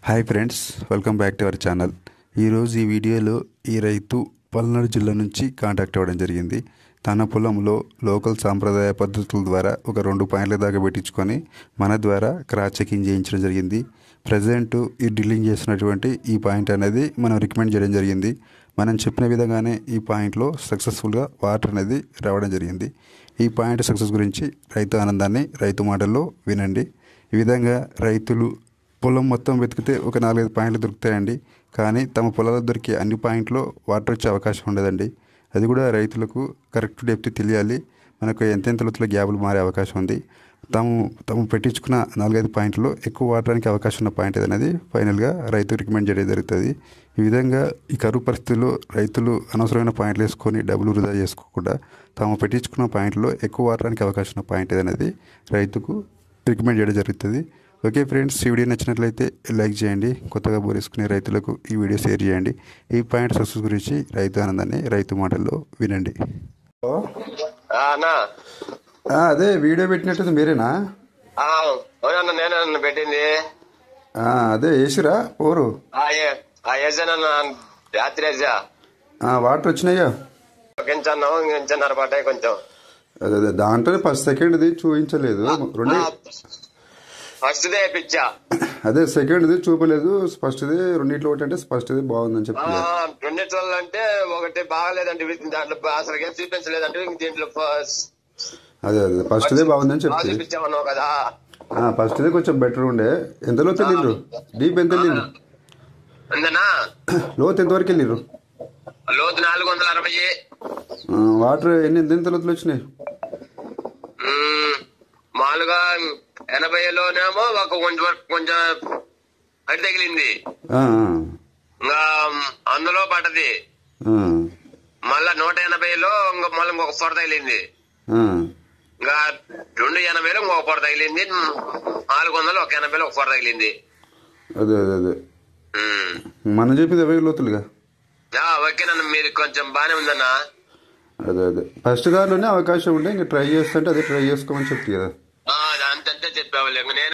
Hi friends, welcome back to our channel. ఈరోజు ఈ వీడియోలో ఈ రైతు పల్నాడు జిల్లా నుంచి కాంటాక్ట్ అవ్వడం జరిగింది. తన పొలంలో లోకల్ సాంప్రదాయ పద్ధతుల ద్వారా ఒక 2 పాయింట్ల దాకా పెట్టించుకొని మన ద్వారా క్రాస్ చెకింగ్ చేయించడం జరిగింది. ప్రజెంట్ ఈ డ్రిల్లింగ్ చేసినటువంటి ఈ పాయింట్ అనేది మనం రికమెండ్ చేయడం జరిగింది. మనం చెప్పిన విధంగానే ఈ పాయింట్లో సక్సెస్ఫుల్గా వాటర్ అనేది రావడం జరిగింది. ఈ పాయింట్ సక్సెస్ గురించి రైతు ఆనందాన్ని రైతు మాటల్లో వినండి. ఈ విధంగా రైతులు పొలం మొత్తం వెతికితే ఒక 4-5 పాయింట్లు దొరుకుతాయండి. కానీ తమ పొలాల్లో దొరికే అన్ని పాయింట్లో వాటర్ వచ్చే అవకాశం ఉండదండి. అది కూడా రైతులకు కరెక్ట్ డెప్త్ తెలియాలి. మనకు ఎంతెంత లోతులో గ్యాపులు మారే అవకాశం ఉంది. తాము పెట్టించుకున్న 4-5 పాయింట్లో ఎక్కువ వాడడానికి అవకాశం ఉన్న పాయింట్ అనేది ఫైనల్గా రైతు రికమెండ్ చేయడం జరుగుతుంది. ఈ విధంగా ఈ కరువు పరిస్థితుల్లో రైతులు అనవసరమైన పాయింట్లు వేసుకొని డబ్బులు వృధా చేసుకోకుండా తాము పెట్టించుకున్న పాయింట్లో ఎక్కువ వాడడానికి అవకాశం ఉన్న పాయింట్ అనేది రైతుకు రికమెండ్ చేయడం జరుగుతుంది. ఓకే ఫ్రెండ్స్, ఈ వీడియో నచ్చినట్లయితే లైక్ చేయండి. కొత్తగా బోరేసుకునే రైతులకు ఈ వీడియో షేర్ చేయండి. ఈ పాయింట్ సక్సెస్ గురించి రైతు ఆనందాన్ని రైతు మాటల్లో వినండి. అదే వీడియో పెట్టినట్టు మీరేనా? నేను పెట్టింది అదే వేసిరా పోరు రాత్రి వాటర్ వచ్చినాయా? కొంచెం అదే అదే దాంట్లో ఫస్ట్ సెకండ్ది చూపించలేదు. ఫస్ట్ పిచ్చా అదే సెకండ్ది చూపలేదు. ఫస్ట్ది రెండిట్లో ఒకటి అంటే ఫస్ట్ది బాగుందని చెప్పి రెండిట్లో అంటే ఒకటి బాగలేదంటే దాంట్లో అసలు ఏం చూపించలేదంటే దీంట్లో అదే అదే ఫస్ట్దే బాగుందని చెప్పి చూపించామన్నావు కదా. ఫస్ట్దే కొంచెం బెటర్ ఉండే. ఎంతలో వెళ్ళిండ్రు? డీప్ ఎంత వెళ్ళిండ్రు? లోతు ఎంతవరకు వెళ్ళిండ్రు? లోతు 460. వాటర్ ఎంత లోతులు వచ్చినాయి? మామూలుగా 80లోనేమో ఒక కొంచెం అడి తగిలింది. ఇంకా అందులో పడ్డది. మళ్ళా 180లో మళ్ళీ ఇంకొక పొర తగిలింది. ఇంకా 280లో ఇంకొక పొర తగిలింది. 400 ఒక 80లో ఒక పొర తగిలింది. అదే అదే అదే మనం చెప్పింది 20 లోతులుగా. ఓకే నన్ను మీరు కొంచెం బానే ఉందన్నా. అదే అదే ఫస్ట్ గారిలోనే అవకాశం ఉండే. ఇంకా ట్రై చేస్తుంటే అదే ట్రై చేసుకోమని చెప్తుంది కదా. అంతంటే చెప్పావు నేను